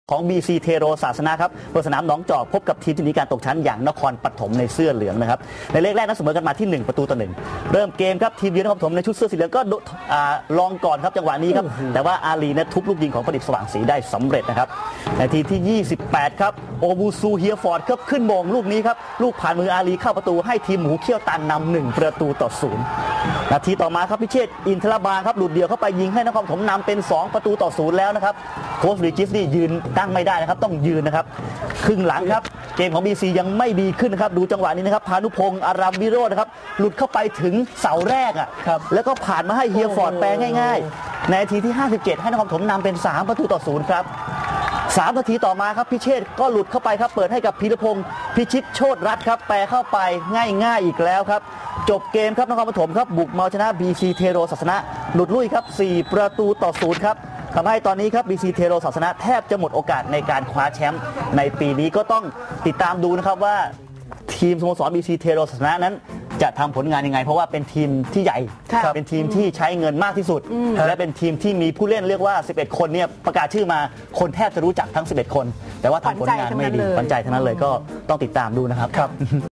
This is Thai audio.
ของ BEC เทโรศาสนะครับบนสนามหนองจอกพบกับทีมที่หนีการตกชั้นอย่างนครปฐมในเสื้อเหลืองนะครับในเลขแรกนั้นเสมอกันมาที่1 ประตูต่อ 1เริ่มเกมครับทีมเยือนนครปฐมในชุดเสื้อสีเหลืองก็ลองก่อนครับจังหวะนี้ครับแต่ว่าอาลีทุบลูกยิงของประดิษฐ์สว่างศรีได้สำเร็จนะครับนาทีที่28ครับโอบูซูเฮียฟอร์ดครับขึ้นมงลูกนี้ครับลูกผ่านมืออาลีเข้าประตูให้ทีมหมูเขี้ยวตันนำ1 ประตูต่อ 0นาทีต่อมาครับพิเชษอินทรบาลครับหลุดเดี่ยวเข้าไปยิงให้นครปฐมนำเป็น2 ประตูต่อ 0แล้วนะครับโค้ชรีจิสนี่ยืนตั้งไม่ได้นะครับต้องยืนนะครับครึ่งหลังครับเกมของ BEC ยังไม่ดีขึ้นนะครับดูจังหวะนี้นะครับพานุพงษ์อารัมวิโรจน์นะครับหลุดเข้าไปถึงเสาแรกแล้วก็ผ่านมาให้เฮียฟอร์ดแปลง่ายๆในนาทีที่57ให้นครปฐมนำเป็น3 ประตูต่อ 0ครับ3 นาทีต่อมาครับพิเชษก็หลุดเข้าไปครับเปิดให้กับพีรพงษ์พิชิตโชติรัตน์ครับแปลเข้าไปง่ายๆอีกแล้วครับจบเกมครับนครปฐมครับบุกมาชนะ BEC เทโรศาสนะหลุดลุ่ยครับ4 ประตูต่อ 0ครับทำให้ตอนนี้ครับ BEC เทโรศาสนะแทบจะหมดโอกาสในการคว้าแชมป์ในปีนี้ก็ต้องติดตามดูนะครับว่าทีมสโมสร BEC เทโรศาสนะนั้นจะทำผลงานยังไงเพราะว่าเป็นทีมที่ใหญ่เป็นทีมที่ใช้เงินมากที่สุดและเป็นทีมที่มีผู้เล่นเรียกว่า11 คนเนี่ยประกาศชื่อมาคนแทบจะรู้จักทั้ง11 คนแต่ว่าทำผลงานไม่ดีปัญใจทั้งนั้นเลยก็ต้องติดตามดูนะครับ